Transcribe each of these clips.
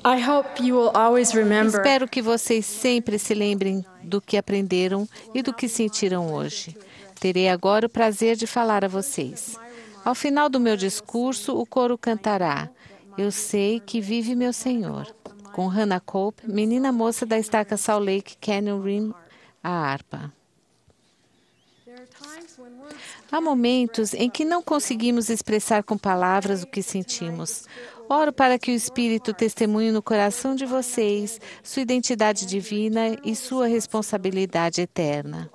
I hope you will always remember Espero que vocês sempre se lembrem do que aprenderam e do que sentiram hoje. Terei agora o prazer de falar a vocês. Ao final do meu discurso, o coro cantará Eu sei que vive meu Senhor, com Hannah Cope, menina moça da estaca Salt Lake Canyon Rim, a harpa. Há momentos em que não conseguimos expressar com palavras o que sentimos. Oro para que o Espírito testemunhe no coração de vocês sua identidade divina e sua responsabilidade eterna.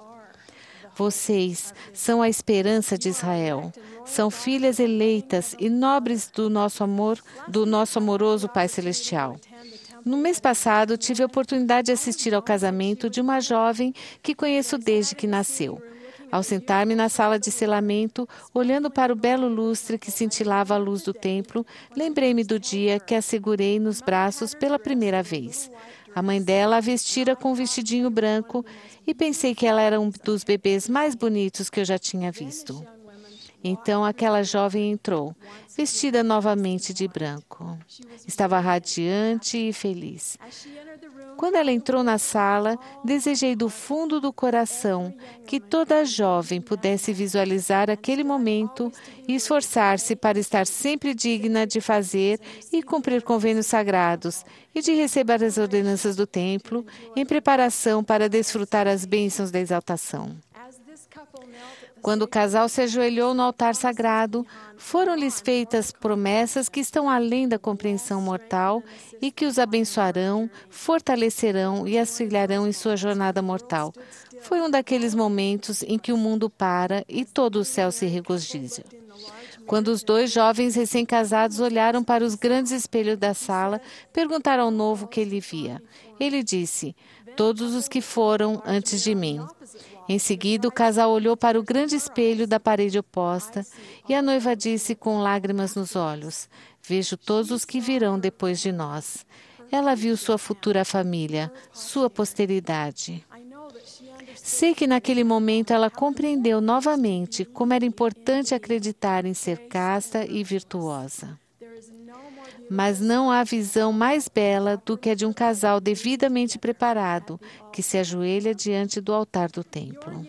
Vocês são a esperança de Israel. São filhas eleitas e nobres do nosso amor, do nosso amoroso Pai Celestial. No mês passado, tive a oportunidade de assistir ao casamento de uma jovem que conheço desde que nasceu. Ao sentar-me na sala de selamento, olhando para o belo lustre que cintilava a luz do templo, lembrei-me do dia que a segurei nos braços pela primeira vez. A mãe dela a vestira com um vestidinho branco e pensei que ela era um dos bebês mais bonitos que eu já tinha visto. Então aquela jovem entrou, vestida novamente de branco. Estava radiante e feliz. Quando ela entrou na sala, desejei do fundo do coração que toda jovem pudesse visualizar aquele momento e esforçar-se para estar sempre digna de fazer e cumprir convênios sagrados e de receber as ordenanças do templo em preparação para desfrutar as bênçãos da exaltação. Quando o casal se ajoelhou no altar sagrado, foram-lhes feitas promessas que estão além da compreensão mortal e que os abençoarão, fortalecerão e auxiliarão em sua jornada mortal. Foi um daqueles momentos em que o mundo para e todo o céu se regozija. Quando os dois jovens recém-casados olharam para os grandes espelhos da sala, perguntaram ao novo o que ele via. Ele disse, todos os que foram antes de mim. Em seguida, o casal olhou para o grande espelho da parede oposta e a noiva disse com lágrimas nos olhos, vejo todos os que virão depois de nós. Ela viu sua futura família, sua posteridade. Sei que naquele momento ela compreendeu novamente como era importante acreditar em ser casta e virtuosa. Mas não há visão mais bela do que a de um casal devidamente preparado, que se ajoelha diante do altar do templo.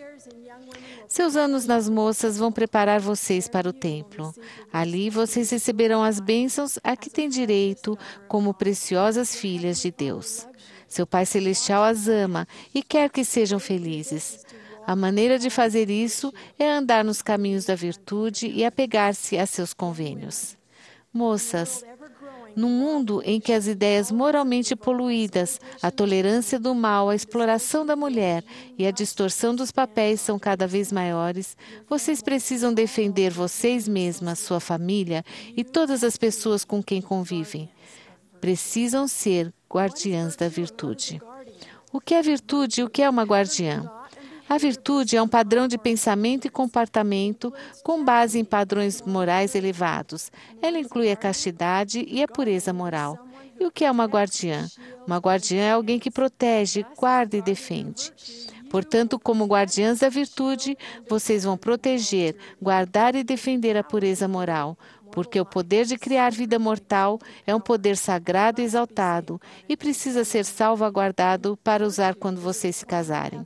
Seus anos nas moças vão preparar vocês para o templo. Ali vocês receberão as bênçãos a que têm direito como preciosas filhas de Deus. Seu Pai Celestial as ama e quer que sejam felizes. A maneira de fazer isso é andar nos caminhos da virtude e apegar-se a seus convênios. Moças, num mundo em que as ideias moralmente poluídas, a tolerância do mal, a exploração da mulher e a distorção dos papéis são cada vez maiores, vocês precisam defender vocês mesmas, sua família e todas as pessoas com quem convivem. Precisam ser guardiãs da virtude. O que é virtude e o que é uma guardiã? A virtude é um padrão de pensamento e comportamento com base em padrões morais elevados. Ela inclui a castidade e a pureza moral. E o que é uma guardiã? Uma guardiã é alguém que protege, guarda e defende. Portanto, como guardiãs da virtude, vocês vão proteger, guardar e defender a pureza moral, porque o poder de criar vida mortal é um poder sagrado e exaltado e precisa ser salvaguardado para usar quando vocês se casarem.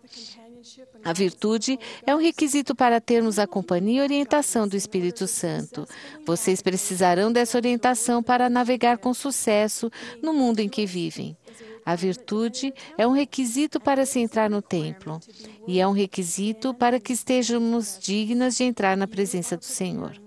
A virtude é um requisito para termos a companhia e orientação do Espírito Santo. Vocês precisarão dessa orientação para navegar com sucesso no mundo em que vivem. A virtude é um requisito para se entrar no templo e é um requisito para que estejamos dignas de entrar na presença do Senhor.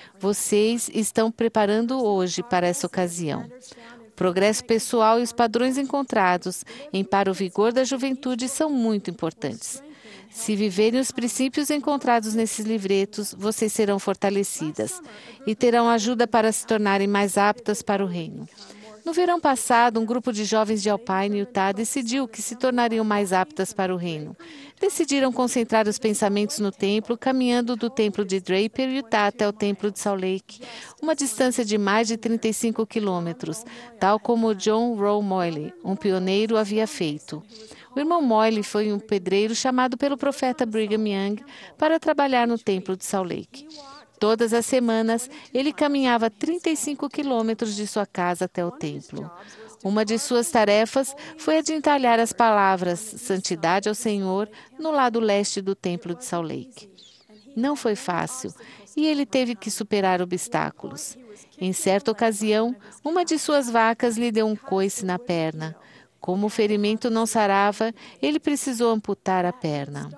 Vocês estão preparando hoje para essa ocasião. O progresso pessoal e os padrões encontrados em Para o Vigor da Juventude são muito importantes. Se viverem os princípios encontrados nesses livretos, vocês serão fortalecidas e terão ajuda para se tornarem mais aptas para o reino. No verão passado, um grupo de jovens de Alpine, Utah, decidiu que se tornariam mais aptas para o reino. Decidiram concentrar os pensamentos no templo, caminhando do templo de Draper, Utah, até o templo de Salt Lake, uma distância de mais de 35 quilômetros, tal como John Rowe Moyle, um pioneiro, havia feito. O irmão Moyle foi um pedreiro chamado pelo profeta Brigham Young para trabalhar no templo de Salt Lake. Todas as semanas, ele caminhava 35 quilômetros de sua casa até o templo. Uma de suas tarefas foi a de entalhar as palavras Santidade ao Senhor no lado leste do templo de Salt Lake. Não foi fácil e ele teve que superar obstáculos. Em certa ocasião, uma de suas vacas lhe deu um coice na perna. Como o ferimento não sarava, ele precisou amputar a perna.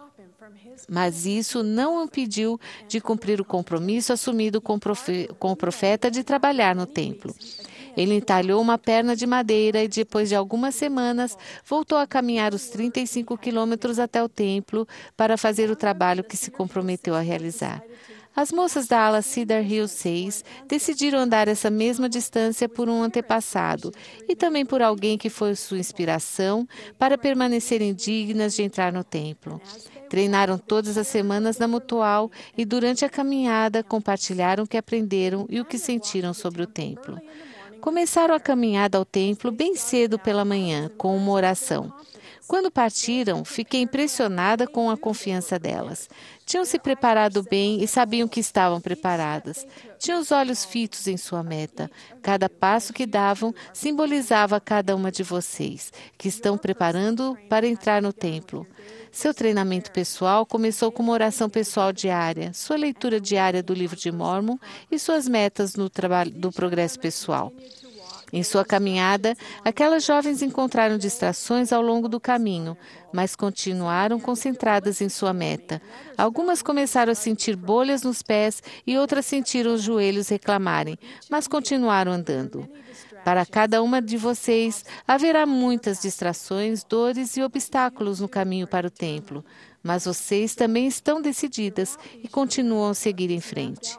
Mas isso não o impediu de cumprir o compromisso assumido com o profeta de trabalhar no templo. Ele entalhou uma perna de madeira e, depois de algumas semanas, voltou a caminhar os 35 quilômetros até o templo para fazer o trabalho que se comprometeu a realizar. As moças da ala Cedar Hill 6 decidiram andar essa mesma distância por um antepassado e também por alguém que foi sua inspiração para permanecerem dignas de entrar no templo. Treinaram todas as semanas na Mutual e, durante a caminhada, compartilharam o que aprenderam e o que sentiram sobre o templo. Começaram a caminhada ao templo bem cedo pela manhã, com uma oração. Quando partiram, fiquei impressionada com a confiança delas. Tinham se preparado bem e sabiam que estavam preparadas. Tinham os olhos fitos em sua meta. Cada passo que davam simbolizava cada uma de vocês, que estão preparando para entrar no templo. Seu treinamento pessoal começou com uma oração pessoal diária, sua leitura diária do livro de Mórmon e suas metas no trabalho do progresso pessoal. Em sua caminhada, aquelas jovens encontraram distrações ao longo do caminho, mas continuaram concentradas em sua meta. Algumas começaram a sentir bolhas nos pés e outras sentiram os joelhos reclamarem, mas continuaram andando. Para cada uma de vocês, haverá muitas distrações, dores e obstáculos no caminho para o templo, mas vocês também estão decididas e continuam a seguir em frente.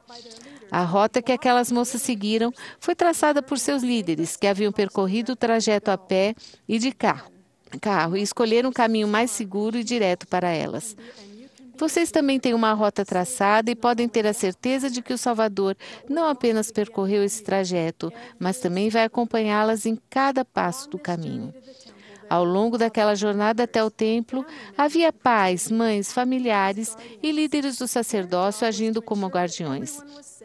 A rota que aquelas moças seguiram foi traçada por seus líderes, que haviam percorrido o trajeto a pé e de carro e escolheram um caminho mais seguro e direto para elas. Vocês também têm uma rota traçada e podem ter a certeza de que o Salvador não apenas percorreu esse trajeto, mas também vai acompanhá-las em cada passo do caminho. Ao longo daquela jornada até o templo, havia pais, mães, familiares e líderes do sacerdócio agindo como guardiões.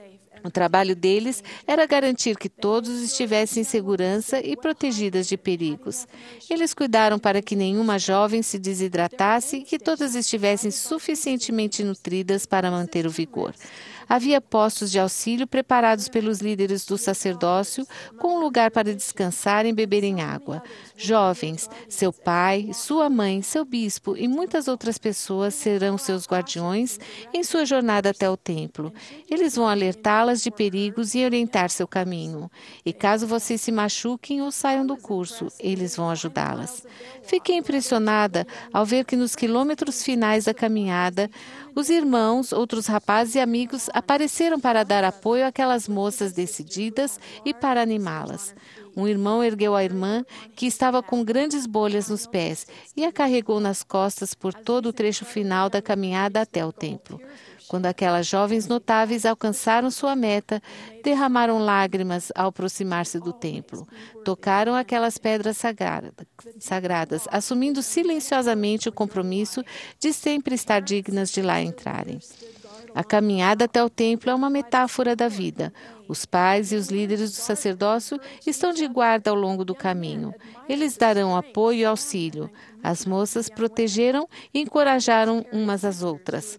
O trabalho deles era garantir que todos estivessem em segurança e protegidas de perigos. Eles cuidaram para que nenhuma jovem se desidratasse e que todas estivessem suficientemente nutridas para manter o vigor. Havia postos de auxílio preparados pelos líderes do sacerdócio, com um lugar para descansar e beberem água. Jovens, seu pai, sua mãe, seu bispo e muitas outras pessoas serão seus guardiões em sua jornada até o templo. Eles vão alertá-las de perigos e orientar seu caminho. E caso vocês se machuquem ou saiam do curso, eles vão ajudá-las. Fiquei impressionada ao ver que nos quilômetros finais da caminhada, os irmãos, outros rapazes e amigos apareceram para dar apoio àquelas moças decididas e para animá-las. Um irmão ergueu a irmã, que estava com grandes bolhas nos pés, e a carregou nas costas por todo o trecho final da caminhada até o templo. Quando aquelas jovens notáveis alcançaram sua meta, derramaram lágrimas ao aproximar-se do templo. Tocaram aquelas pedras sagradas, assumindo silenciosamente o compromisso de sempre estar dignas de lá entrarem. A caminhada até o templo é uma metáfora da vida. Os pais e os líderes do sacerdócio estão de guarda ao longo do caminho. Eles darão apoio e auxílio. As moças protegeram e encorajaram umas às outras.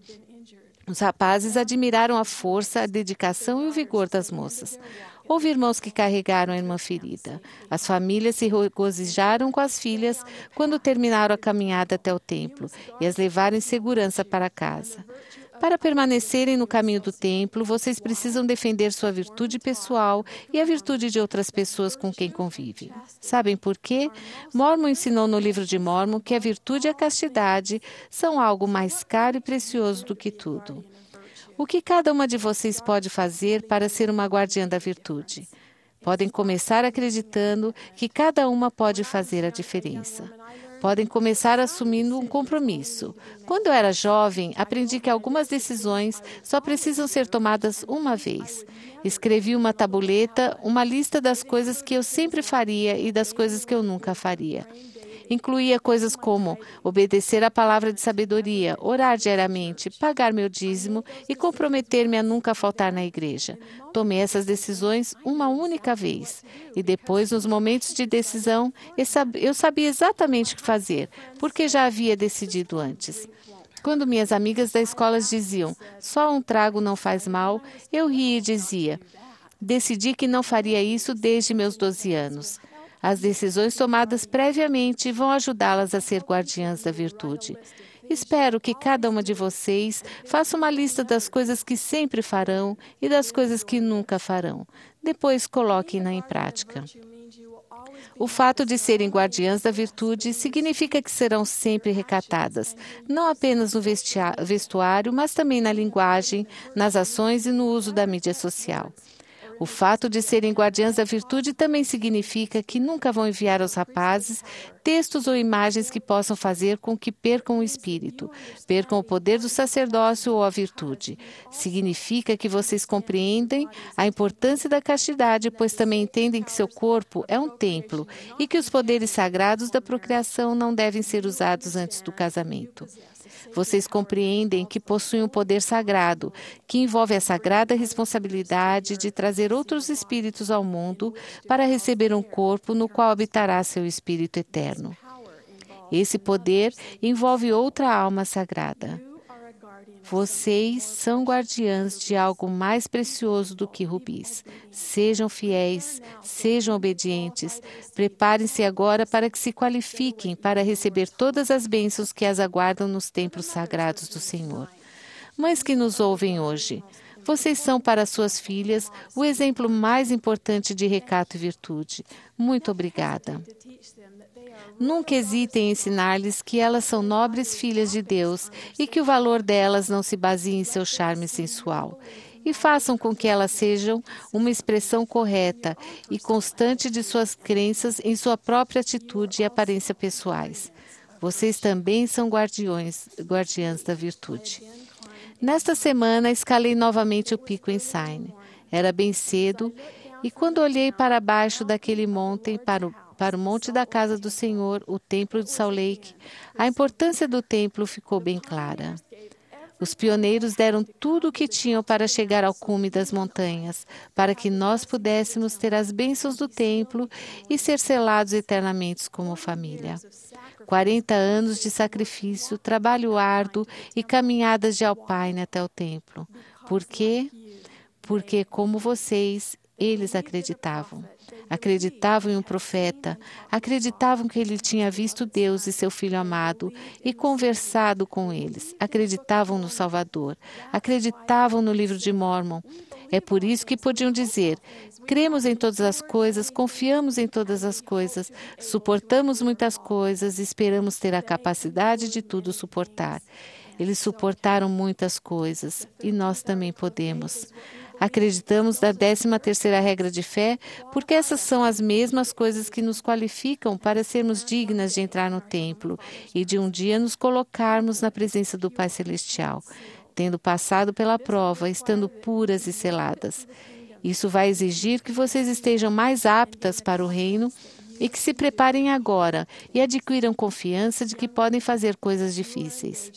Os rapazes admiraram a força, a dedicação e o vigor das moças. Houve irmãos que carregaram a irmã ferida. As famílias se regozijaram com as filhas quando terminaram a caminhada até o templo e as levaram em segurança para casa. Para permanecerem no caminho do templo, vocês precisam defender sua virtude pessoal e a virtude de outras pessoas com quem convivem. Sabem por quê? Mórmon ensinou no livro de Mórmon que a virtude e a castidade são algo mais caro e precioso do que tudo. O que cada uma de vocês pode fazer para ser uma guardiã da virtude? Podem começar acreditando que cada uma pode fazer a diferença. Podem começar assumindo um compromisso. Quando eu era jovem, aprendi que algumas decisões só precisam ser tomadas uma vez. Escrevi uma tabuleta, uma lista das coisas que eu sempre faria e das coisas que eu nunca faria. Incluía coisas como obedecer à palavra de sabedoria, orar diariamente, pagar meu dízimo e comprometer-me a nunca faltar na igreja. Tomei essas decisões uma única vez. E depois, nos momentos de decisão, eu sabia exatamente o que fazer, porque já havia decidido antes. Quando minhas amigas da escola diziam, só um trago não faz mal, eu ria e dizia, decidi que não faria isso desde meus 12 anos. As decisões tomadas previamente vão ajudá-las a ser guardiãs da virtude. Espero que cada uma de vocês faça uma lista das coisas que sempre farão e das coisas que nunca farão. Depois coloquem-na em prática. O fato de serem guardiãs da virtude significa que serão sempre recatadas, não apenas no vestuário, mas também na linguagem, nas ações e no uso da mídia social. O fato de serem guardiãs da virtude também significa que nunca vão enviar aos rapazes textos ou imagens que possam fazer com que percam o espírito, percam o poder do sacerdócio ou a virtude. Significa que vocês compreendem a importância da castidade, pois também entendem que seu corpo é um templo e que os poderes sagrados da procriação não devem ser usados antes do casamento. Vocês compreendem que possuem um poder sagrado, que envolve a sagrada responsabilidade de trazer outros espíritos ao mundo para receber um corpo no qual habitará seu espírito eterno. Esse poder envolve outra alma sagrada. Vocês são guardiãs de algo mais precioso do que rubis. Sejam fiéis, sejam obedientes. Preparem-se agora para que se qualifiquem para receber todas as bênçãos que as aguardam nos templos sagrados do Senhor. Mães que nos ouvem hoje, vocês são para suas filhas o exemplo mais importante de recato e virtude. Muito obrigada. Nunca hesitem em ensinar-lhes que elas são nobres filhas de Deus e que o valor delas não se baseia em seu charme sensual. E façam com que elas sejam uma expressão correta e constante de suas crenças em sua própria atitude e aparência pessoais. Vocês também são guardiãs da virtude. Nesta semana, escalei novamente o pico Ensign. Era bem cedo e quando olhei para baixo daquele monte, para o monte da casa do Senhor, o templo de Salt Lake, a importância do templo ficou bem clara. Os pioneiros deram tudo o que tinham para chegar ao cume das montanhas, para que nós pudéssemos ter as bênçãos do templo e ser selados eternamente como família. 40 anos de sacrifício, trabalho árduo e caminhadas de alpine até o templo. Por quê? Porque, como vocês, eles acreditavam. Acreditavam em um profeta, acreditavam que ele tinha visto Deus e seu Filho amado e conversado com eles, acreditavam no Salvador, acreditavam no livro de Mórmon. É por isso que podiam dizer, cremos em todas as coisas, confiamos em todas as coisas, suportamos muitas coisas, esperamos ter a capacidade de tudo suportar. Eles suportaram muitas coisas e nós também podemos. Acreditamos da 13ª regra de fé, porque essas são as mesmas coisas que nos qualificam para sermos dignas de entrar no templo e de um dia nos colocarmos na presença do Pai Celestial, tendo passado pela prova, estando puras e seladas. Isso vai exigir que vocês estejam mais aptas para o reino e que se preparem agora e adquiram confiança de que podem fazer coisas difíceis.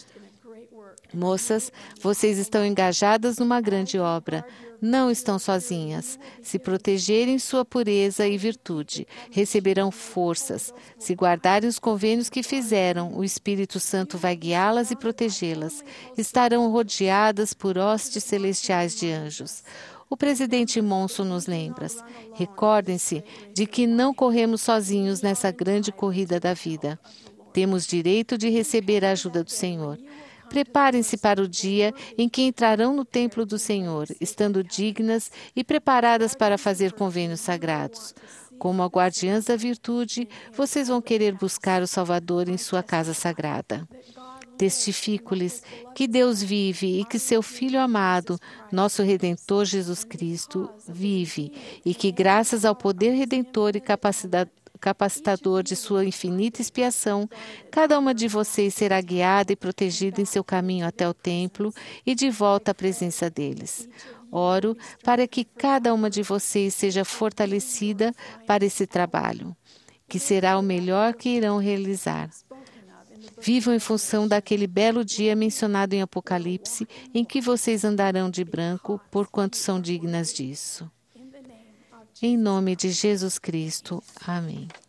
Moças, vocês estão engajadas numa grande obra. Não estão sozinhas. Se protegerem sua pureza e virtude, receberão forças. Se guardarem os convênios que fizeram, o Espírito Santo vai guiá-las e protegê-las. Estarão rodeadas por hostes celestiais de anjos. O presidente Monson nos lembra. Recordem-se de que não corremos sozinhos nessa grande corrida da vida. Temos direito de receber a ajuda do Senhor. Preparem-se para o dia em que entrarão no templo do Senhor, estando dignas e preparadas para fazer convênios sagrados. Como guardiãs da virtude, vocês vão querer buscar o Salvador em sua casa sagrada. Testifico-lhes que Deus vive e que seu Filho amado, nosso Redentor Jesus Cristo, vive e que, graças ao poder redentor e capacitador de sua infinita expiação, cada uma de vocês será guiada e protegida em seu caminho até o templo e de volta à presença deles. Oro para que cada uma de vocês seja fortalecida para esse trabalho. que será o melhor que irão realizar. Vivam em função daquele belo dia mencionado em Apocalipse, em que vocês andarão de branco, porquanto são dignas disso. Em nome de Jesus Cristo. Amém.